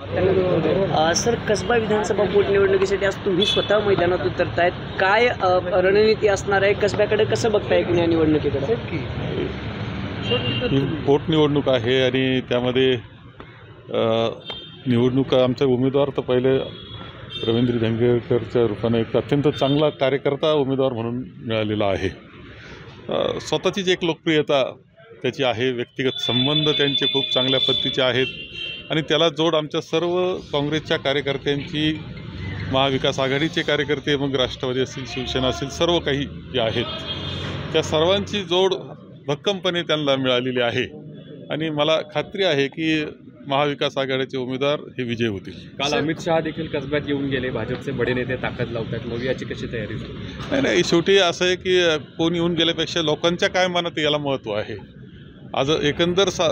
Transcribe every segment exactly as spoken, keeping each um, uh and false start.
Sir, Kasba विधानसभा पोटनिवडणुकीसाठी आज तुम्ही स्वतः मैदानात उतरतायत. काय अ, रणनीती असणार आहे? कसब्याकडे कसं बघताय या निवडणुकीकडे? ही पोटनिवडणूक आहे आणि त्यामध्ये अ, निवडणूक आमचा उमेदवार तर पहिले रवींद्र धंगेकरच्या रूपाने एक अत्यंत चांगला कार्यकर्ता उमेदवार म्हणून मिळालेला आहे. अ, स्वतःचीच एक लोकप्रियता त्याची आहे, व्यक्तिगत संबंध त्यांचे खूप चांगल्या पद्धतीचे आहेत आणि त्याला जोड आमच्या सर्व काँग्रेसच्या कार्यकर्त्यांची, महाविकास आघाडीचे कार्यकर्ते, मग राष्ट्रवादी असेल, शिवसेना असेल, सर्व काही जे आहेत त्या सर्वांची जोड भक्कमपणे त्यांना मिळालेली आहे आणि मला खात्री आहे की महाविकास आघाडीचे उमेदवार हे विजय होतील. काल अमित शहा देखील कसब्यात येऊन गेले. भाजपचे बडे नेते ताकद लावतात. मग याची कशी तयारी? नाही नाही शेवटी असं आहे की कोण येऊन गेल्यापेक्षा लोकांच्या काय मनात याला महत्त्व आहे. आज एकंदर सा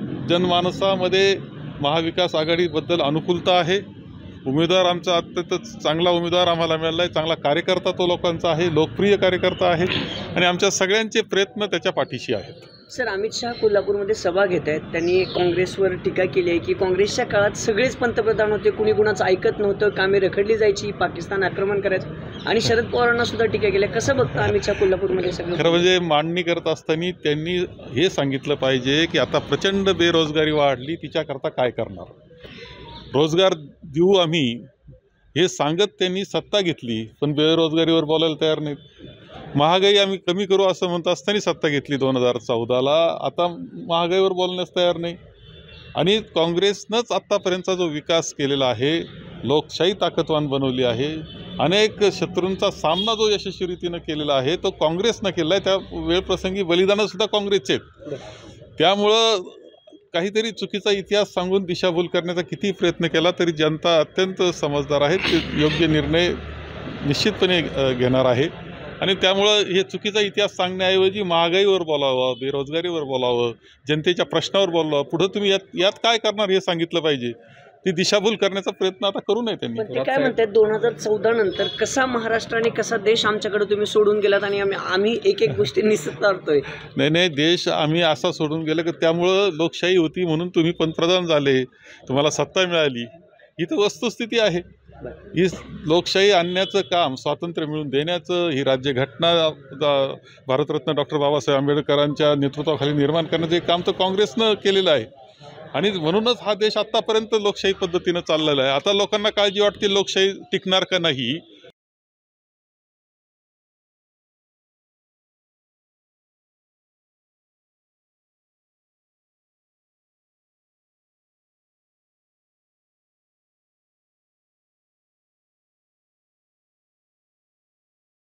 जनमानसामध्ये महाविकास आघाडीबद्दल अनुकूलता आहे. उमेदवार आमचा अत्यंत चांगला उमेदवार आम्हाला मिळाला आहे. चांगला कार्यकर्ता तो लोकांचा आहे, लोकप्रिय कार्यकर्ता आहे आणि आमच्या सगळ्यांचे प्रयत्न त्याच्या पाठीशी आहेत. सर, अमित शहा कोल्हापूरमध्ये सभा घेत आहेत. त्यांनी काँग्रेसवर टीका केली आहे की काँग्रेसच्या काळात सगळेच पंतप्रधान होते, कुणी कुणाचं ऐकत नव्हतं, कामे रखडली जायची, पाकिस्तान आक्रमण करायचं आणि शरद पवारांना सुद्धा टीका केली. कसं बघता अमित शहा कोल्हापूरमध्ये सगळं? खरं म्हणजे मांडणी करत असताना त्यांनी हे सांगितलं पाहिजे की आता प्रचंड बेरोजगारी वाढली, तिच्याकरता काय करणार, रोजगार देऊ आम्ही हे सांगत त्यांनी सत्ता घेतली, पण बेरोजगारीवर बोलायला तयार नाहीत. महागाई आम्ही कमी करू असं म्हणत असताना सत्ता घेतली दोन हजार चौदाला, आता महागाईवर बोलण्यास तयार नाही. आणि काँग्रेसनंच आत्तापर्यंतचा जो विकास केलेला आहे, लोकशाही ताकदवान बनवली आहे, अनेक शत्रूंचा सामना जो यशस्वी रीतीनं केलेला आहे तो काँग्रेसनं केला आहे. त्या वेळप्रसंगी बलिदानंसुद्धा काँग्रेसचे आहेत. त्यामुळं काहीतरी चुकीचा इतिहास सांगून दिशाभूल करण्याचा किती प्रयत्न केला तरी जनता अत्यंत समजदार आहे, ते योग्य निर्णय निश्चितपणे घेणार आहे. आणि त्यामुळं हे चुकीचा इतिहास सांगण्याऐवजी महागाईवर बोलावं, बेरोजगारीवर बोलावं, जनतेच्या प्रश्नावर बोलावं, पुढं तुम्ही यात यात काय करणार हे सांगितलं पाहिजे. ती दिशाभूल करण्याचा प्रयत्न आता करू नये त्यांनी. पण ते काय म्हणतात, दोन हजार चौदा नंतर कसा महाराष्ट्र आणि कसा देश आमच्याकडे तुम्ही सोडून गेलात आणि आम्ही आम्ही एक एक गोष्टी निसरतोय. नाही नाही देश आम्ही असा सोडून गेलो की त्यामुळं लोकशाही होती म्हणून तुम्ही पंतप्रधान झाले, तुम्हाला सत्ता मिळाली. ही तर वस्तुस्थिती आहे. ही लोकशाही आणण्याचं काम, स्वातंत्र्य मिळवून देण्याचं, ही राज्यघटना भारतरत्न डॉक्टर बाबासाहेब आंबेडकरांच्या नेतृत्वाखाली निर्माण करण्याचं एक काम तर काँग्रेसनं केलेलं आहे आणि म्हणूनच हा देश आत्तापर्यंत लोकशाही पद्धतीनं चाललेला आहे. आता लोकांना काळजी वाटते लोकशाही टिकणार का नाही,